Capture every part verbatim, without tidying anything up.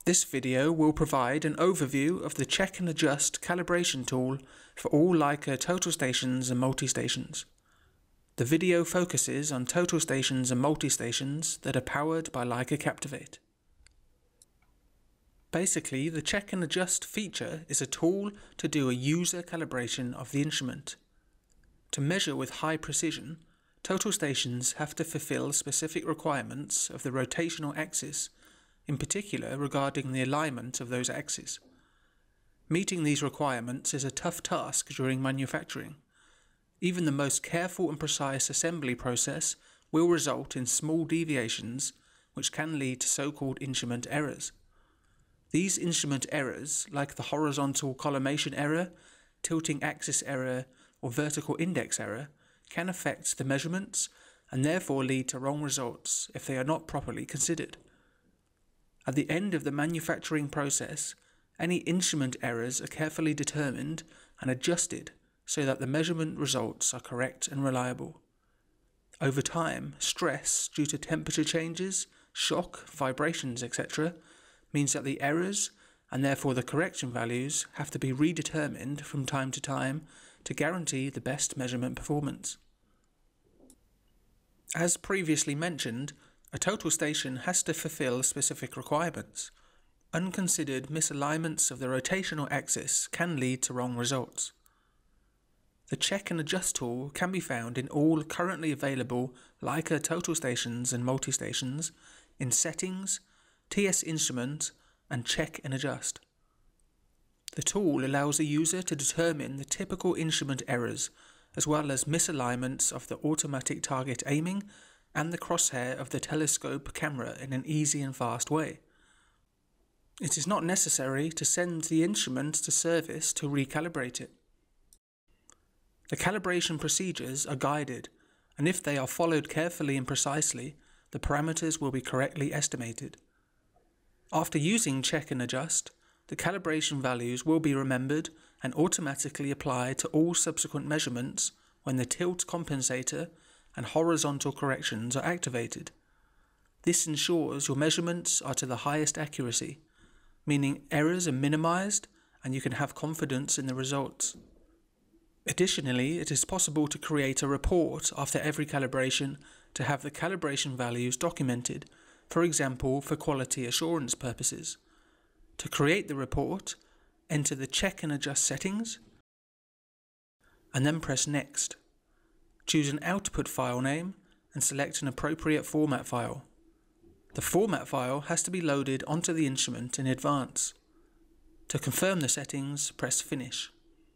This video will provide an overview of the Check and Adjust Calibration tool for all Leica total stations and multi-stations. The video focuses on total stations and multi-stations that are powered by Leica Captivate. Basically, the Check and Adjust feature is a tool to do a user calibration of the instrument. To measure with high precision, total stations have to fulfill specific requirements of the rotational axis, in particular regarding the alignment of those axes. Meeting these requirements is a tough task during manufacturing. Even the most careful and precise assembly process will result in small deviations which can lead to so-called instrument errors. These instrument errors, like the horizontal collimation error, tilting axis error, or vertical index error, can affect the measurements and therefore lead to wrong results if they are not properly considered. At the end of the manufacturing process, any instrument errors are carefully determined and adjusted so that the measurement results are correct and reliable. Over time, stress due to temperature changes, shock, vibrations, et cetera means that the errors, and therefore the correction values, have to be redetermined from time to time to guarantee the best measurement performance. As previously mentioned, a total station has to fulfill specific requirements. Unconsidered misalignments of the rotational axis can lead to wrong results. The Check and Adjust tool can be found in all currently available Leica total stations and multi-stations in Settings, T S Instrument, and Check and Adjust. The tool allows a user to determine the typical instrument errors as well as misalignments of the automatic target aiming and the crosshair of the telescope camera in an easy and fast way. It is not necessary to send the instrument to service to recalibrate it. The calibration procedures are guided, and if they are followed carefully and precisely, the parameters will be correctly estimated. After using Check and Adjust, the calibration values will be remembered and automatically applied to all subsequent measurements when the tilt compensator and horizontal corrections are activated. This ensures your measurements are to the highest accuracy, meaning errors are minimized and you can have confidence in the results. Additionally, it is possible to create a report after every calibration to have the calibration values documented, for example for quality assurance purposes. To create the report, enter the Check and Adjust settings and then press Next. Choose an output file name and select an appropriate format file. The format file has to be loaded onto the instrument in advance. To confirm the settings, press Finish.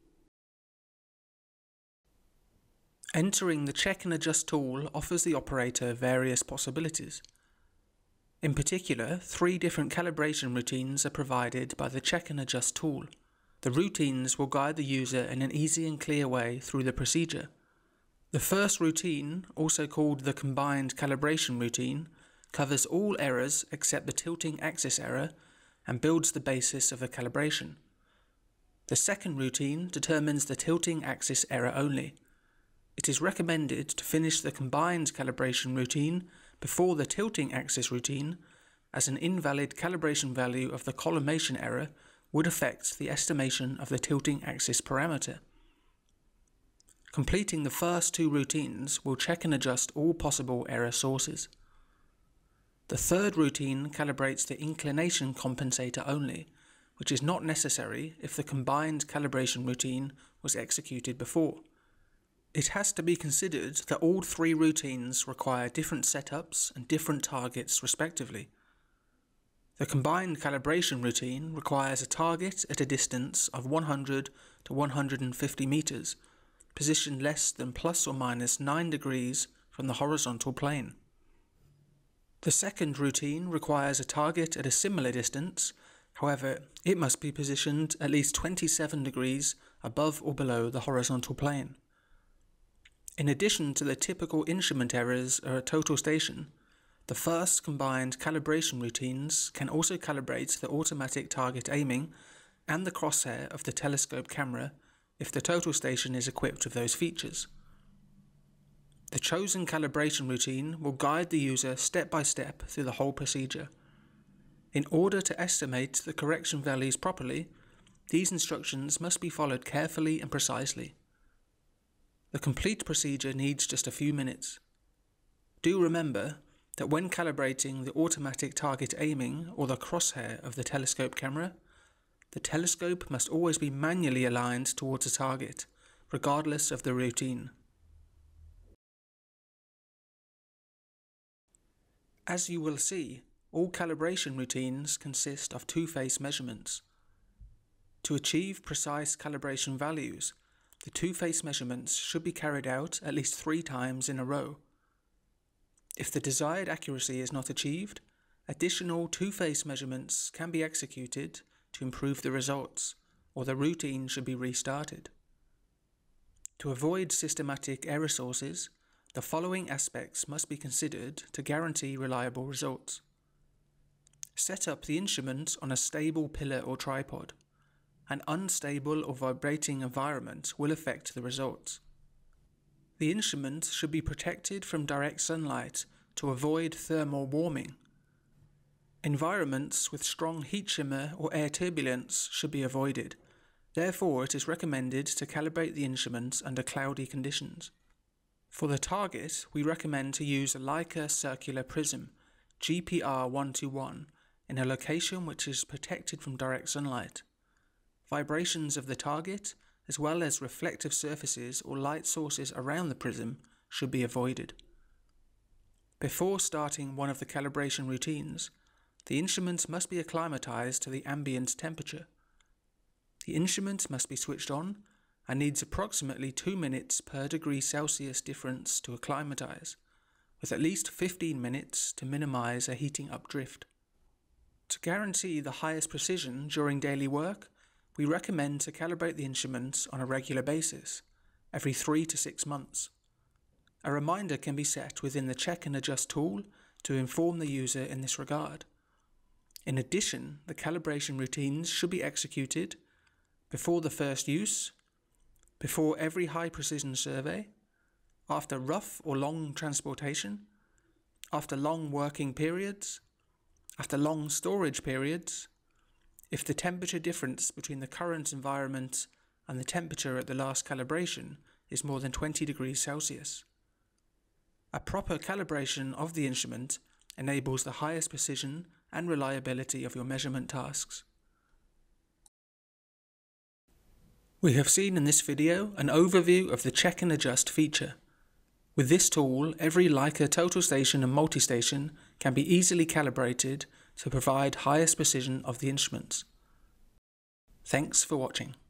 Entering the Check and Adjust tool offers the operator various possibilities. In particular, three different calibration routines are provided by the Check and Adjust tool. The routines will guide the user in an easy and clear way through the procedure. The first routine, also called the Combined Calibration routine, covers all errors except the tilting axis error and builds the basis of the calibration. The second routine determines the tilting axis error only. It is recommended to finish the Combined Calibration routine before the tilting axis routine, as an invalid calibration value of the collimation error would affect the estimation of the tilting axis parameter. Completing the first two routines will check and adjust all possible error sources. The third routine calibrates the inclination compensator only, which is not necessary if the Combined Calibration routine was executed before. It has to be considered that all three routines require different setups and different targets respectively. The Combined Calibration routine requires a target at a distance of one hundred to one hundred fifty meters, positioned less than plus or minus nine degrees from the horizontal plane. The second routine requires a target at a similar distance, however, it must be positioned at least twenty-seven degrees above or below the horizontal plane. In addition to the typical instrument errors at a total station, the first Combined Calibration routines can also calibrate the automatic target aiming and the crosshair of the telescope camera if the total station is equipped with those features. The chosen calibration routine will guide the user step by step through the whole procedure. In order to estimate the correction values properly, these instructions must be followed carefully and precisely. The complete procedure needs just a few minutes. Do remember that when calibrating the automatic target aiming or the crosshair of the telescope camera, the telescope must always be manually aligned towards a target, regardless of the routine. As you will see, all calibration routines consist of two-phase measurements. To achieve precise calibration values, the two-phase measurements should be carried out at least three times in a row. If the desired accuracy is not achieved, additional two-phase measurements can be executed to improve the results, or the routine should be restarted. To avoid systematic error sources, the following aspects must be considered to guarantee reliable results. Set up the instrument on a stable pillar or tripod. An unstable or vibrating environment will affect the results. The instrument should be protected from direct sunlight to avoid thermal warming. Environments with strong heat shimmer or air turbulence should be avoided. Therefore, it is recommended to calibrate the instrument under cloudy conditions. For the target, we recommend to use a Leica circular prism, G P R one twenty-one, in a location which is protected from direct sunlight. Vibrations of the target, as well as reflective surfaces or light sources around the prism, should be avoided. Before starting one of the calibration routines, the instrument must be acclimatized to the ambient temperature. The instrument must be switched on and needs approximately two minutes per degree Celsius difference to acclimatize, with at least fifteen minutes to minimize a heating up drift. To guarantee the highest precision during daily work, we recommend to calibrate the instrument on a regular basis, every three to six months. A reminder can be set within the Check and Adjust tool to inform the user in this regard. In addition, the calibration routines should be executed before the first use, before every high precision survey, after rough or long transportation, after long working periods, after long storage periods, if the temperature difference between the current environment and the temperature at the last calibration is more than twenty degrees Celsius. A proper calibration of the instrument enables the highest precision and reliability of your measurement tasks. We have seen in this video an overview of the Check and Adjust feature. With this tool, every Leica total station and MultiStation can be easily calibrated to provide highest precision of the instruments. Thanks for watching.